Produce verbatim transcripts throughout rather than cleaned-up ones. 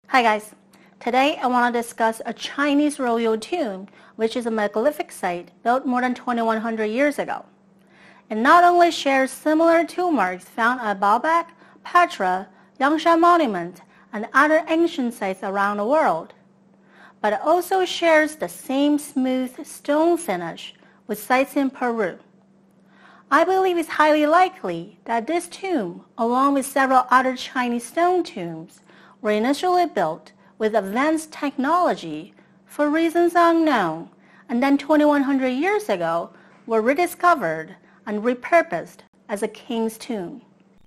Hi guys, today I want to discuss a Chinese royal tomb, which is a megalithic site built more than twenty-one hundred years ago. It not only shares similar tomb marks found at Baalbeck, Petra, Yangshan Monument, and other ancient sites around the world, but it also shares the same smooth stone finish with sites in Peru. I believe it's highly likely that this tomb, along with several other Chinese stone tombs, were initially built with advanced technology for reasons unknown, and then twenty-one hundred years ago were rediscovered and repurposed as a king's tomb.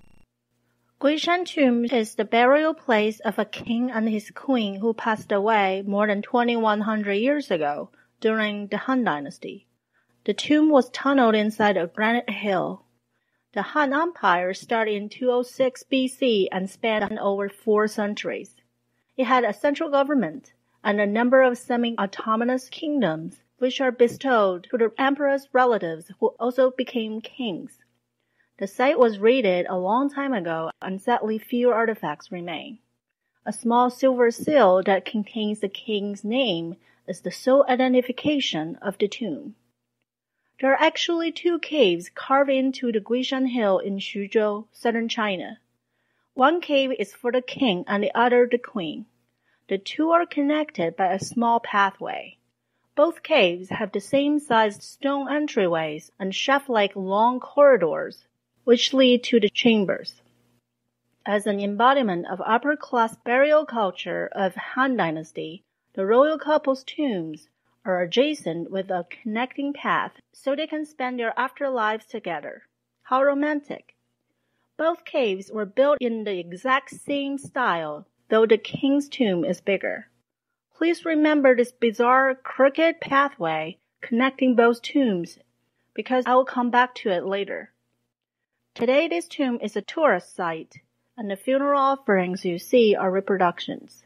Guishan Tomb is the burial place of a king and his queen who passed away more than twenty-one hundred years ago during the Han Dynasty. The tomb was tunneled inside a granite hill. The Han Empire started in two oh six B C and spanned over four centuries. It had a central government and a number of semi-autonomous kingdoms, which are bestowed to the emperor's relatives who also became kings. The site was raided a long time ago, and sadly few artifacts remain. A small silver seal that contains the king's name is the sole identification of the tomb. There are actually two caves carved into the Guishan Hill in Xuzhou, southern China. One cave is for the king and the other the queen. The two are connected by a small pathway. Both caves have the same sized stone entryways and shaft-like long corridors, which lead to the chambers. As an embodiment of upper-class burial culture of Han Dynasty, the royal couple's tombs are adjacent with a connecting path so they can spend their afterlives together. How romantic! Both caves were built in the exact same style, though the king's tomb is bigger. Please remember this bizarre crooked pathway connecting both tombs, because I will come back to it later. Today this tomb is a tourist site, and the funeral offerings you see are reproductions.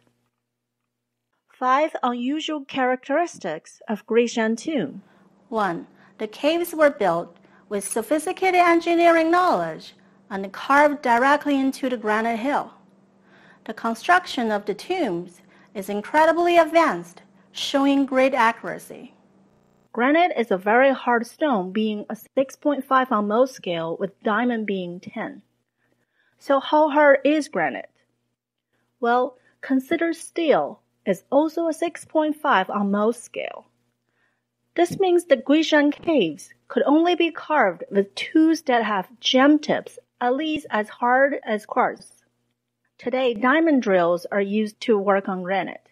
Five unusual characteristics of Guishan Tomb. One. The caves were built with sophisticated engineering knowledge and carved directly into the granite hill. The construction of the tombs is incredibly advanced, showing great accuracy. Granite is a very hard stone, being a six point five on Mohs scale with diamond being ten. So how hard is granite? Well, consider steel is also a six point five on Mohs scale. This means the Guishan caves could only be carved with tools that have gem tips at least as hard as quartz. Today, diamond drills are used to work on granite.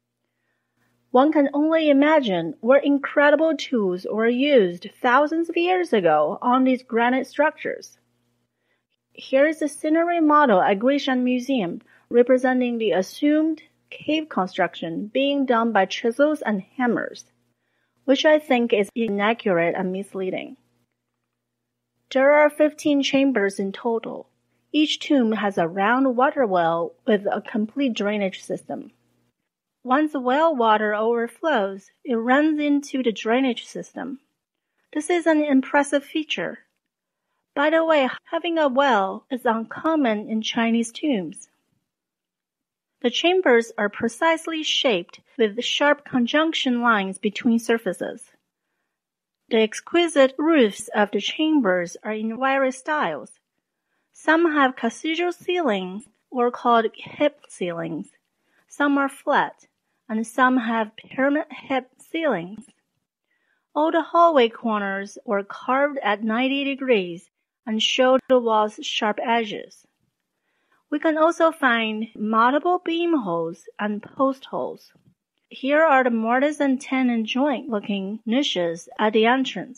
One can only imagine what incredible tools were used thousands of years ago on these granite structures. Here is a scenery model at Guishan Museum representing the assumed cave construction being done by chisels and hammers, which I think is inaccurate and misleading. There are fifteen chambers in total. Each tomb has a round water well with a complete drainage system. Once the well water overflows, it runs into the drainage system. This is an impressive feature. By the way, having a well is uncommon in Chinese tombs. The chambers are precisely shaped with sharp conjunction lines between surfaces. The exquisite roofs of the chambers are in various styles. Some have cathedral ceilings, or called hip ceilings. Some are flat, and some have pyramid hip ceilings. All the hallway corners were carved at ninety degrees and show the walls' sharp edges. We can also find multiple beam holes and post holes. Here are the mortise and tenon joint-looking niches at the entrance.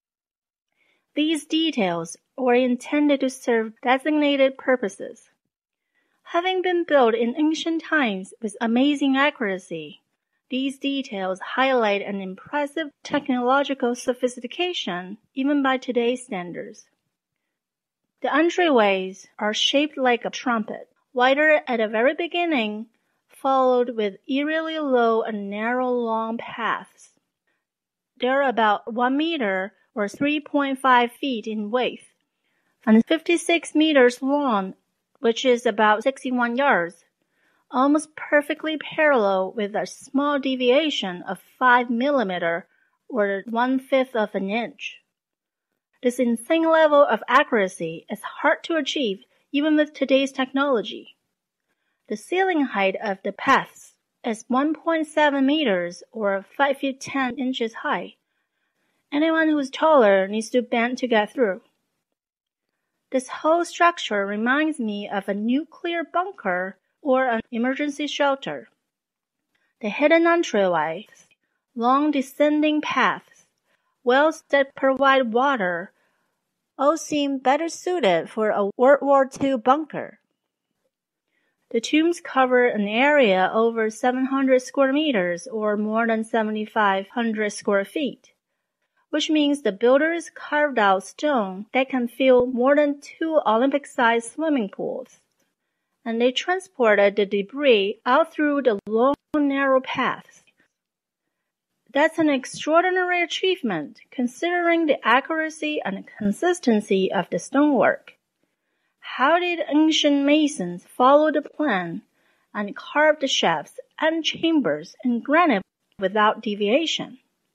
These details were intended to serve designated purposes. Having been built in ancient times with amazing accuracy, these details highlight an impressive technological sophistication even by today's standards. The entryways are shaped like a trumpet, wider at the very beginning, followed with eerily low and narrow long paths. They're about one meter or three point five feet in width, and fifty-six meters long, which is about sixty-one yards. almost perfectly parallel with a small deviation of five millimeters or one-fifth of an inch. This insane level of accuracy is hard to achieve even with today's technology. The ceiling height of the paths is one point seven meters or five feet ten inches high. Anyone who's taller needs to bend to get through. This whole structure reminds me of a nuclear bunker or an emergency shelter. The hidden entryways, long descending paths, wells that provide water, all seem better suited for a World War Two bunker. The tombs cover an area over seven hundred square meters or more than seventy-five hundred square feet, which means the builders carved out stone that can fill more than two Olympic-sized swimming pools, and they transported the debris out through the long, narrow paths. That's an extraordinary achievement, considering the accuracy and consistency of the stonework. How did ancient masons follow the plan and carve the shafts and chambers in granite without deviation?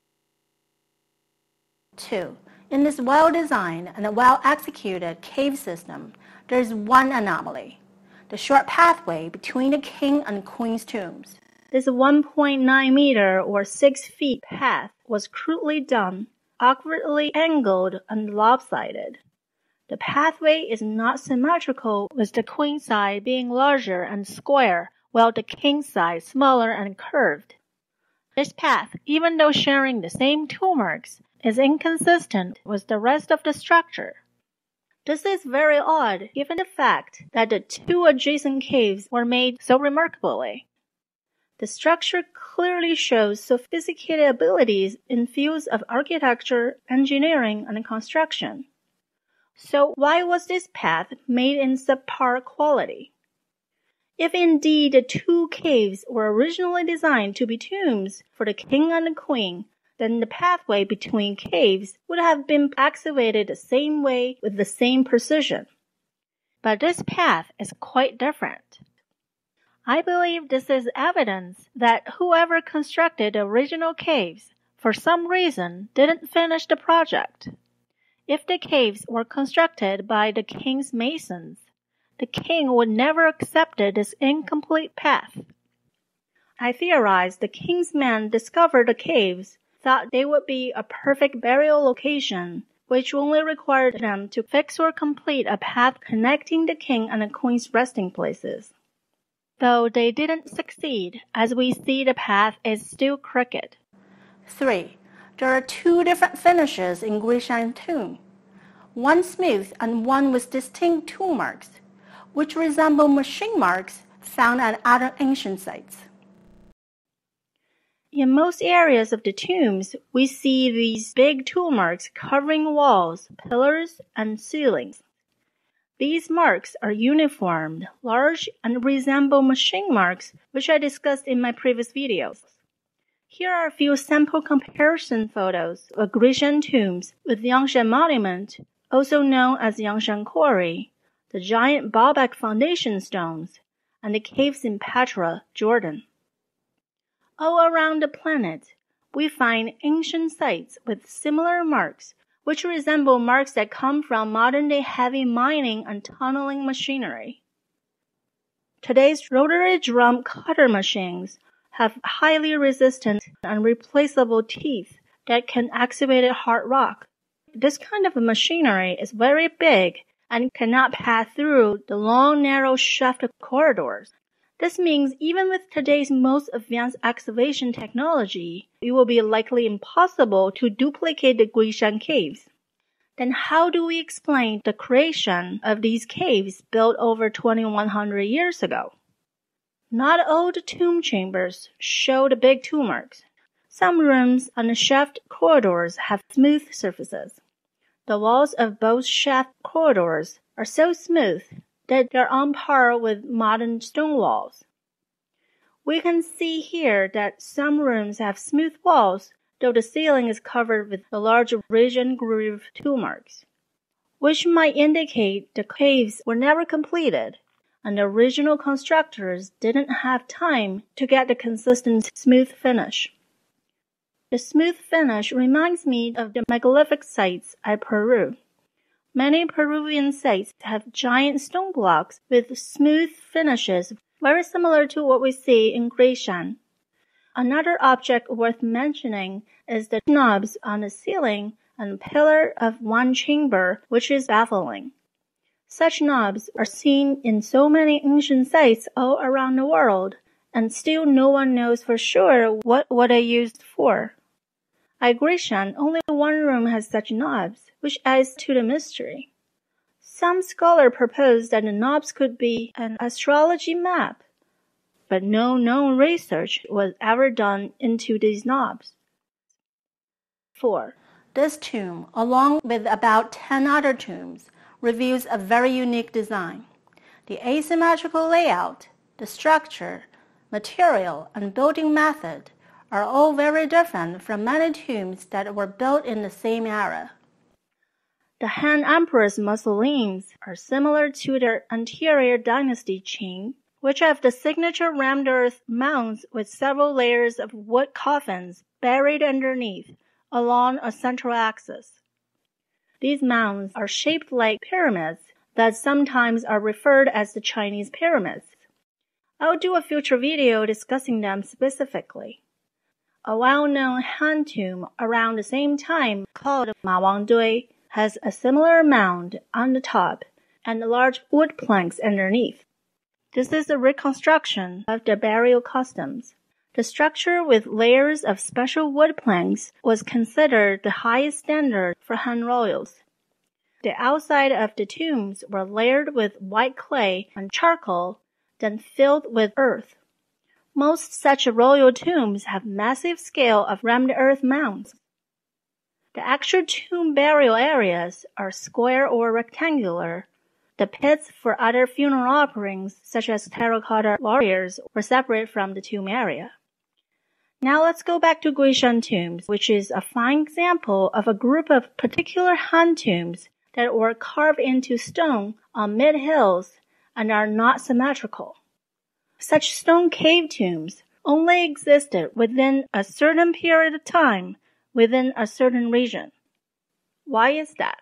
Two. In this well-designed and well-executed cave system, there is one anomaly: the short pathway between the king and queen's tombs. This one point nine meter or six feet path was crudely done, awkwardly angled and lopsided. The pathway is not symmetrical, with the queen's side being larger and square, while the king's side smaller and curved. This path, even though sharing the same tool marks, is inconsistent with the rest of the structure. This is very odd given the fact that the two adjacent caves were made so remarkably. The structure clearly shows sophisticated abilities in fields of architecture, engineering, and construction. So why was this path made in subpar quality? If indeed the two caves were originally designed to be tombs for the king and the queen, then the pathway between caves would have been excavated the same way with the same precision. But this path is quite different. I believe this is evidence that whoever constructed the original caves, for some reason, didn't finish the project. If the caves were constructed by the king's masons, the king would never accept this incomplete path. I theorize the king's men discovered the caves, thought they would be a perfect burial location, which only required them to fix or complete a path connecting the king and the queen's resting places. Though they didn't succeed, as we see the path is still crooked. Three. There are two different finishes in Guishan Tomb, one smooth and one with distinct tool marks, which resemble machine marks found at other ancient sites. In most areas of the tombs, we see these big tool marks covering walls, pillars, and ceilings. These marks are uniform, large, and resemble machine marks, which I discussed in my previous videos. Here are a few sample comparison photos of Guishan tombs with Yangshan Monument, also known as Yangshan Quarry, the giant Baalbeck foundation stones, and the caves in Petra, Jordan. All around the planet, we find ancient sites with similar marks, which resemble marks that come from modern-day heavy mining and tunneling machinery. Today's rotary drum cutter machines have highly resistant and replaceable teeth that can excavate hard rock. This kind of machinery is very big and cannot pass through the long, narrow shaft corridors. This means even with today's most advanced excavation technology, it will be likely impossible to duplicate the Guishan caves. Then how do we explain the creation of these caves built over twenty-one hundred years ago? Not all the tomb chambers show the big tool marks. Some rooms and the shaft corridors have smooth surfaces. The walls of both shaft corridors are so smooth that they're on par with modern stone walls. We can see here that some rooms have smooth walls, though the ceiling is covered with a large ridge and groove tool marks, which might indicate the caves were never completed. and the original constructors didn't have time to get the consistent smooth finish. The smooth finish reminds me of the megalithic sites at Peru. Many Peruvian sites have giant stone blocks with smooth finishes, very similar to what we see in Guishan. Another object worth mentioning is the knobs on the ceiling and pillar of one chamber, which is baffling. Such knobs are seen in so many ancient sites all around the world, and still no one knows for sure what what they used for. At Guishan, only one room has such knobs, which adds to the mystery. Some scholars propose that the knobs could be an astrology map, but no known research was ever done into these knobs. four. This tomb, along with about ten other tombs, reveals a very unique design. The asymmetrical layout, the structure, material, and building method are all very different from many tombs that were built in the same era. The Han Emperor's mausoleums are similar to their anterior dynasty Qing, which have the signature rammed earth mounds with several layers of wood coffins buried underneath along a central axis. These mounds are shaped like pyramids that sometimes are referred as the Chinese pyramids. I'll do a future video discussing them specifically. A well-known Han tomb around the same time called Ma Wang Dui has a similar mound on the top and large wood planks underneath. This is a reconstruction of the burial customs. The structure with layers of special wood planks was considered the highest standard for Han royals. The outside of the tombs were layered with white clay and charcoal, then filled with earth. Most such royal tombs have massive scale of rammed earth mounds. The actual tomb burial areas are square or rectangular. The pits for other funeral offerings, such as terracotta warriors, were separate from the tomb area. Now let's go back to Guishan tombs, which is a fine example of a group of particular Han tombs that were carved into stone on mid-hills and are not symmetrical. Such stone cave tombs only existed within a certain period of time within a certain region. Why is that?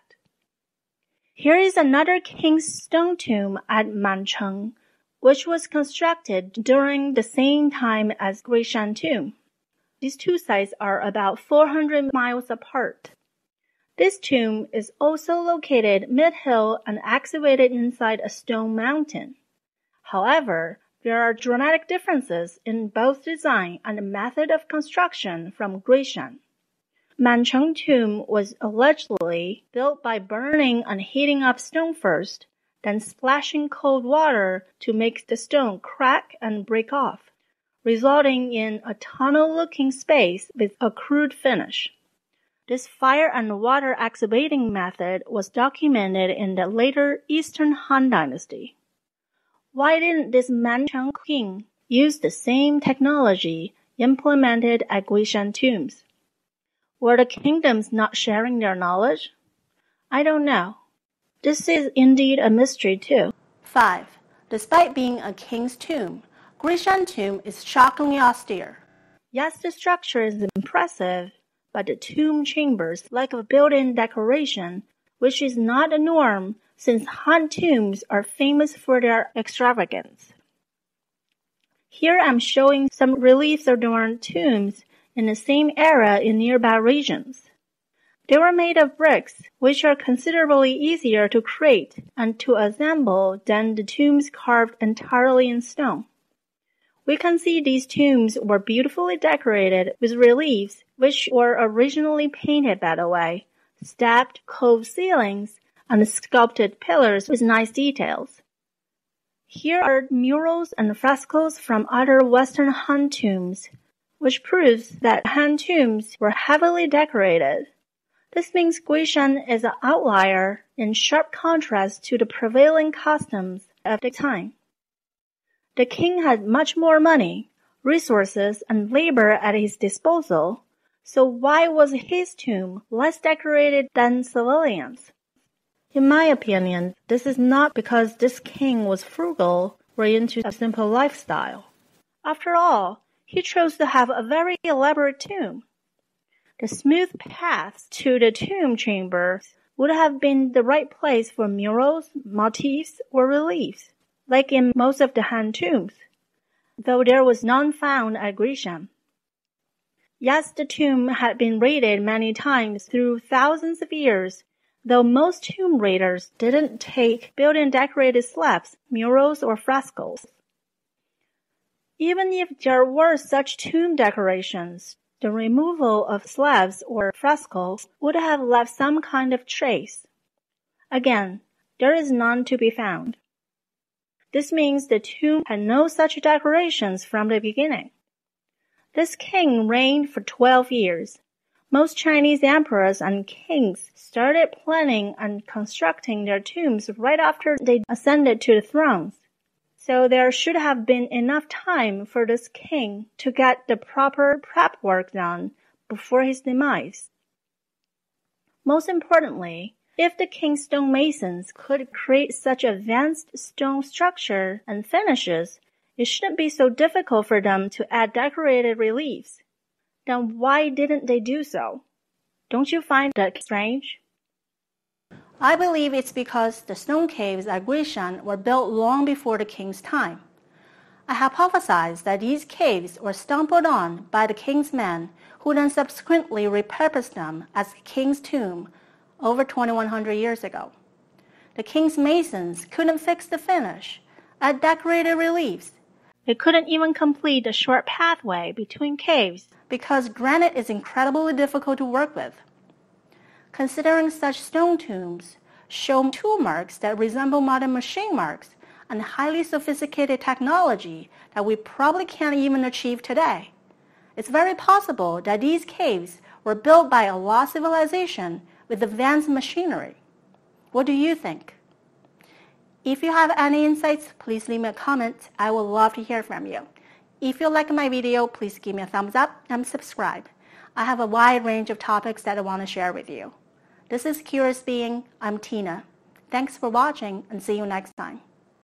Here is another king's stone tomb at Mancheng, which was constructed during the same time as Guishan tomb. These two sites are about four hundred miles apart. This tomb is also located mid-hill and excavated inside a stone mountain. However, there are dramatic differences in both design and method of construction from Guishan. Mancheng tomb was allegedly built by burning and heating up stone first, then splashing cold water to make the stone crack and break off, resulting in a tunnel-looking space with a crude finish. This fire and water excavating method was documented in the later Eastern Han Dynasty. Why didn't this Mancheng king use the same technology implemented at Guishan tombs? Were the kingdoms not sharing their knowledge? I don't know. This is indeed a mystery too. five. Despite being a king's tomb, Guishan tomb is shockingly austere. Yes, the structure is impressive, but the tomb chambers lack a built-in decoration, which is not a norm since Han tombs are famous for their extravagance. Here I'm showing some relief-adorned tombs in the same era in nearby regions. They were made of bricks, which are considerably easier to create and to assemble than the tombs carved entirely in stone. We can see these tombs were beautifully decorated with reliefs which were originally painted by the way, stepped cove ceilings, and sculpted pillars with nice details. Here are murals and frescoes from other Western Han tombs, which proves that Han tombs were heavily decorated. This means Guishan is an outlier in sharp contrast to the prevailing customs of the time. The king had much more money, resources, and labor at his disposal, so why was his tomb less decorated than civilians? In my opinion, this is not because this king was frugal or into a simple lifestyle. After all, he chose to have a very elaborate tomb. The smooth paths to the tomb chamber would have been the right place for murals, motifs, or reliefs, like in most of the Han tombs, though there was none found at Guishan. Yes, the tomb had been raided many times through thousands of years, though most tomb raiders didn't take built-in decorated slabs, murals, or frescoes. Even if there were such tomb decorations, the removal of slabs or frescoes would have left some kind of trace. Again, there is none to be found. This means the tomb had no such decorations from the beginning. This king reigned for twelve years. Most Chinese emperors and kings started planning and constructing their tombs right after they ascended to the thrones. So there should have been enough time for this king to get the proper prep work done before his demise. Most importantly, if the king's stonemasons could create such advanced stone structure and finishes, it shouldn't be so difficult for them to add decorated reliefs. Then why didn't they do so? Don't you find that strange? I believe it's because the stone caves at Guishan were built long before the king's time. I hypothesize that these caves were stumbled on by the king's men, who then subsequently repurposed them as the king's tomb over twenty-one hundred years ago. The king's masons couldn't fix the finish, add decorated reliefs. They couldn't even complete the short pathway between caves because granite is incredibly difficult to work with. Considering such stone tombs show tool marks that resemble modern machine marks and highly sophisticated technology that we probably can't even achieve today, it's very possible that these caves were built by a lost civilization with advanced machinery. What do you think? If you have any insights, please leave me a comment. I would love to hear from you. If you like my video, please give me a thumbs up and subscribe. I have a wide range of topics that I want to share with you. This is Curious Being. I'm Tina. Thanks for watching and see you next time.